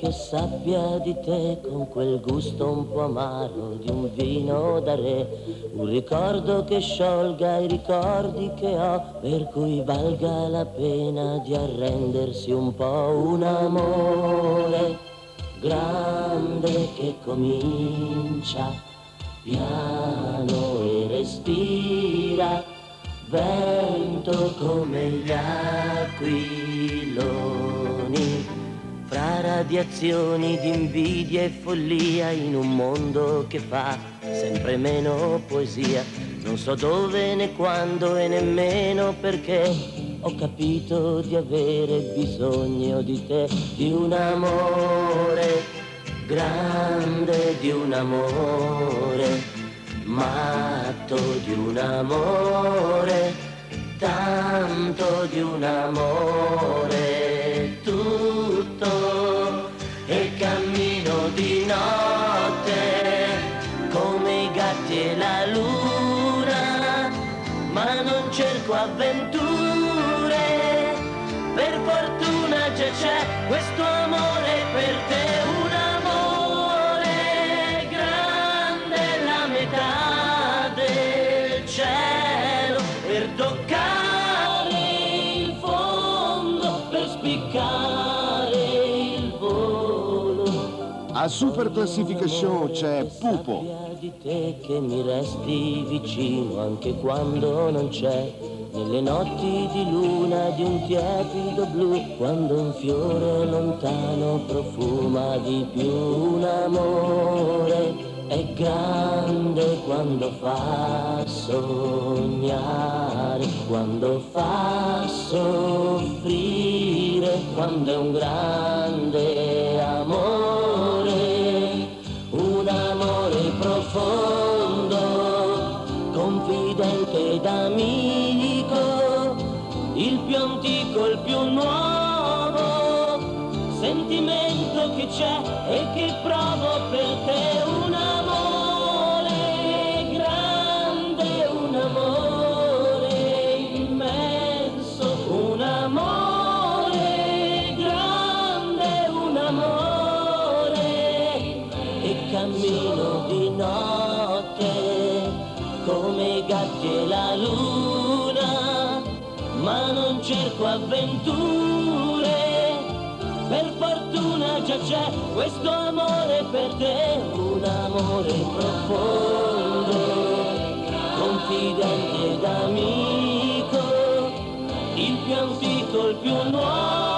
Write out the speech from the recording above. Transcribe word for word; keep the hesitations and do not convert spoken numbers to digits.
che sappia di te con quel gusto un po' amaro di un vino da re, un ricordo che sciolga i ricordi che ho, per cui valga la pena di arrendersi un po'. Un amore grande che comincia piano e respira, vento come gli aquiloni, fra radiazioni di invidia e follia, in un mondo che fa sempre meno poesia. Non so dove né quando e nemmeno perché ho capito di avere bisogno di te, di un amore grande, di un amore matto, di un amore, tanto di un amore, tutto, e cammino di notte come i gatti e la luna, ma non cerco avventure, per fortuna già c'è questo amore per te. Un amore grande, la metà del cielo, per toccare il fondo, per spiccare il volo. A Super Classification c'è Pupo. Di te che mi resti vicino anche quando non c'è, nelle notti di luna di un tiepido blu, quando un fiore lontano profuma di più. Un amore è grande quando fa sognare, quando fa soffrire, quando è un grande amore, un amore profondo, confidente ed amico, il più antico, il più nuovo sentimento che c'è e che provo per te. Un amore grande, un amore immenso, un amore grande, un amore, e cammino di notte come i gatti e la luna, ma non cerco avventure, per fortuna già c'è questo amore per te. Un amore profondo, confidente ed amico, il più antico, il più nuovo